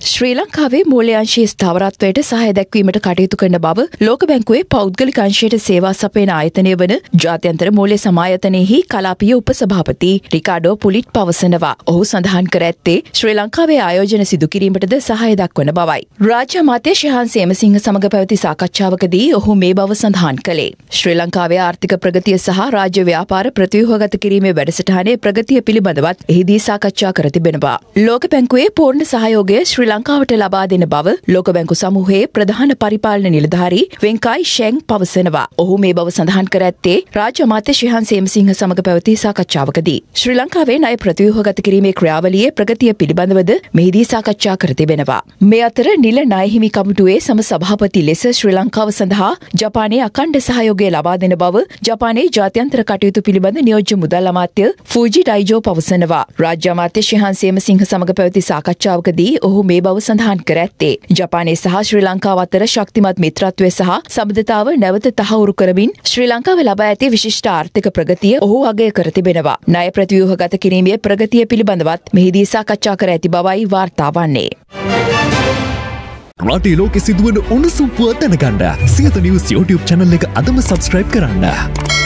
ශ්‍රී ලංකාවේ මූල්‍යාංශයේ ස්ථාවරත්වයට සහාය දැක්වීමට කටයුතු කරන බව ලෝක බැංකුවේ පෞද්ගලික අංශයට සේවා සපයන ආයතනය වන ජාත්‍යන්තර මූල්‍ය සමායතනයෙහි කලාපීය උපසභාපති රිකාඩෝ පුලිට් පවසනවා. ඔහු සඳහන් කර ඇත්තේ ශ්‍රී ලංකාවේ ආයෝජන සිදු කිරීමටද සහාය දක්වන බවයි. රාජ්‍ය අමාත්‍ය ශිහාන් සේමසිංහ සමග පැවති සාකච්ඡාවකදී ඔහු මේ බව සඳහන් කළේ. ශ්‍රී ලංකාවේ ආර්ථික ප්‍රගතිය සහ රාජ්‍ය ව්‍යාපාර ප්‍රතිව්‍යුහගත කිරීමේ වැඩසටහනේ ප්‍රගතිය පිළිබඳවත් එහිදී සාකච්ඡා කර තිබෙනවා. ලෝක බැංකුවේ පූර්ණ සහයෝගය ශ්‍රී ලංකාවට ලබා දෙන බව ලෝක බැංකු සමූහයේ ප්‍රධාන පරිපාලන නිලධාරී වෙන්කයි ෂෙන් පවසනවා. ඔහු මේ බව සඳහන් කර ඇත්තේ රාජ්‍ය අමාත්‍ය ශිහාන් සේමසිංහ සමග පැවති සාකච්ඡාවකදී. ශ්‍රී ලංකාවේ ණය ප්‍රතිව්‍යුහගත කිරීමේ ක්‍රියාවලියේ ප්‍රගතිය පිළිබඳවද මෙහිදී සාකච්ඡා කර තිබෙනවා. මේ අතර නිල ණය හිමි කමිටුවේ සම සභාපති ලෙස ශ්‍රී ලංකාව සඳහා ජපානයේ අඛණ්ඩ සහයෝගය ලබා දෙන බව ජපානයේ ජාත්‍යන්තර කටයුතු පිළිබඳ නියෝජ්‍ය මුදල් අමාත්‍ය ෆූජි ඩයිජෝ පවසනවා. රාජ්‍ය අමාත්‍ය ශිහාන් සේමසිංහ සමග පැවති සාකච්ඡාවකදී ඔහු මේ බව සඳහන් කර ඇත්තේ ජපානයේ සහ ශ්‍රී ලංකාව අතර ශක්තිමත් මිත්‍රත්වය සහ සබඳතාව නැවත තහවුරු කරමින් ශ්‍රී ලංකාව ලබා ඇති විශිෂ්ට ආර්ථික ප්‍රගතිය ඔහු අගය කර තිබෙනවා. ණය ප්‍රතිව්‍යුහගත කිරීමේ ප්‍රගතිය පිළිබඳවත් මෙහිදී සාකච්ඡා කර ඇති බවයි වාර්තා වන්නේ. රටේ ලෝකෙ සිදුවන උණුසුම් පුවත් දැනගන්න සියත නිවුස් YouTube channel එක අදම subscribe කරන්න.